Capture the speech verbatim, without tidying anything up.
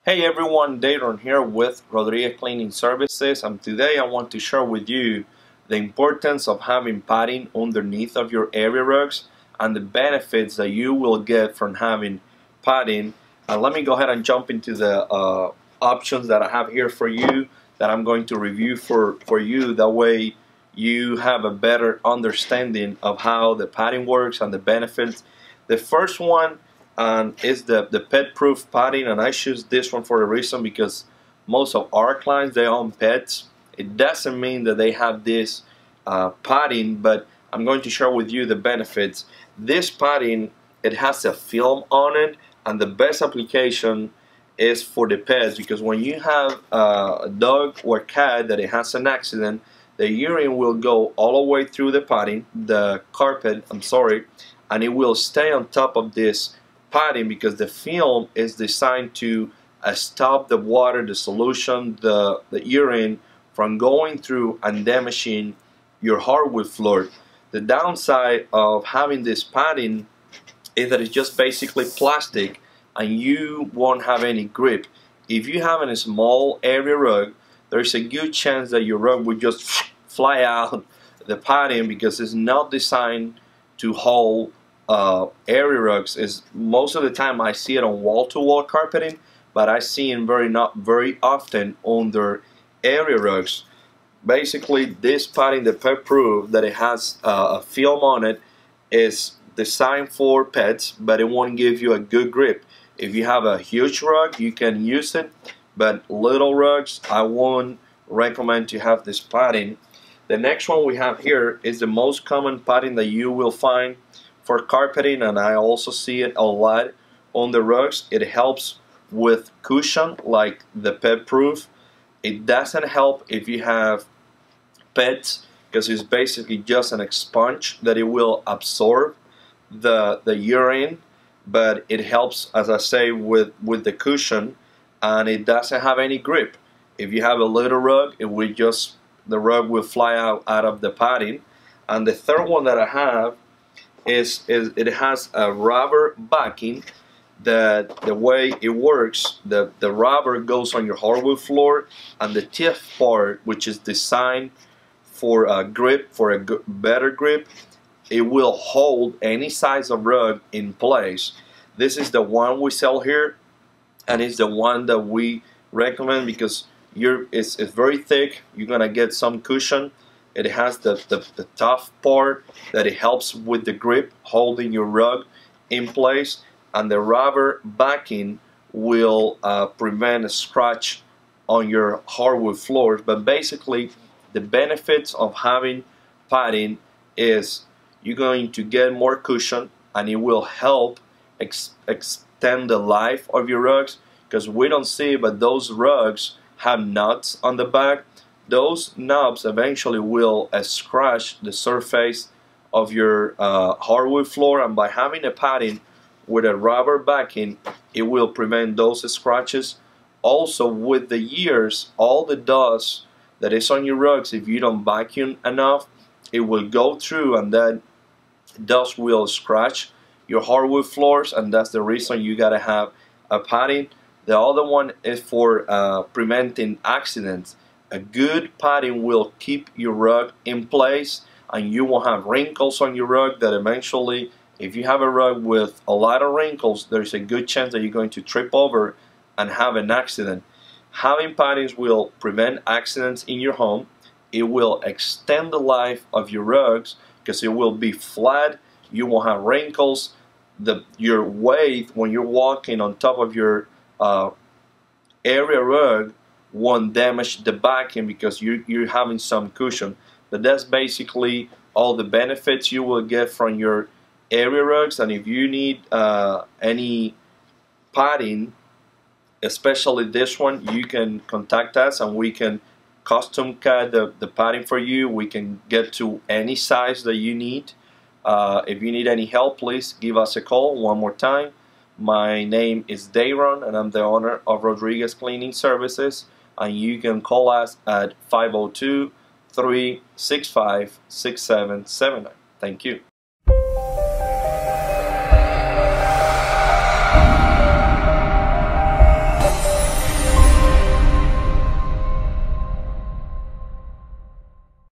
Hey everyone, Dayron here with Rodriguez Cleaning Services, and today I want to share with you the importance of having padding underneath of your area rugs and the benefits that you will get from having padding. And let me go ahead and jump into the uh, options that I have here for you that I'm going to review for, for you. That way you have a better understanding of how the padding works and the benefits. The first one and is the the pet proof padding, and I choose this one for a reason because most of our clients, they own pets. It doesn't mean that they have this uh, padding, but I'm going to share with you the benefits. This padding, it has a film on it, and the best application is for the pets, because when you have uh, a dog or cat that it has an accident, the urine will go all the way through the padding, the carpet, I'm sorry, and it will stay on top of this padding because the film is designed to uh, stop the water, the solution, the, the urine from going through and damaging your hardwood floor. The downside of having this padding is that it's just basically plastic and you won't have any grip. If you have a small area rug, there's a good chance that your rug will just fly out the padding because it's not designed to hold Uh, area rugs. Is most of the time I see it on wall-to-wall carpeting, but I see it very not very often under area rugs. Basically, this padding, the pet proof, that it has uh, a film on it, is designed for pets, but it won't give you a good grip. If you have a huge rug, you can use it, but little rugs, I won't recommend to have this padding. The next one we have here is the most common padding that you will find for carpeting, and I also see it a lot on the rugs. It helps with cushion like the pet proof. It doesn't help if you have pets because it's basically just an sponge that it will absorb the the urine, but it helps, as I say, with with the cushion, and it doesn't have any grip. If you have a little rug, it will just the rug will fly out out of the padding. And the third one that I have Is, is it has a rubber backing. That the way it works, the, the rubber goes on your hardwood floor, and the tip part, which is designed for a grip, for a better grip, it will hold any size of rug in place. This is the one we sell here, and it's the one that we recommend because you're, it's, it's very thick. You're gonna get some cushion. It has the, the, the tough part that it helps with the grip, holding your rug in place, and the rubber backing will uh, prevent a scratch on your hardwood floors. But basically, the benefits of having padding is you're going to get more cushion, and it will help ex extend the life of your rugs, because we don't see, but those rugs have nuts on the back. Those knobs eventually will uh, scratch the surface of your uh, hardwood floor, and by having a padding with a rubber backing, it will prevent those scratches. Also, with the years, all the dust that is on your rugs, if you don't vacuum enough, it will go through, and that dust will scratch your hardwood floors, and that's the reason you gotta have a padding. The other one is for uh, preventing accidents. A good padding will keep your rug in place, and you won't have wrinkles on your rug that eventually, if you have a rug with a lot of wrinkles, there's a good chance that you're going to trip over and have an accident. Having paddings will prevent accidents in your home. It will extend the life of your rugs because it will be flat. You won't have wrinkles. The, your weight when you're walking on top of your uh, area rug won't damage the backing because you, you're having some cushion. But that's basically all the benefits you will get from your area rugs. And if you need uh, any padding, especially this one, you can contact us and we can custom cut the, the padding for you. We can get to any size that you need. Uh, if you need any help, please give us a call. One more time, my name is Dayron, and I'm the owner of Rodriguez Cleaning Services. And you can call us at five oh two, three six five, six seven seven nine. Thank you.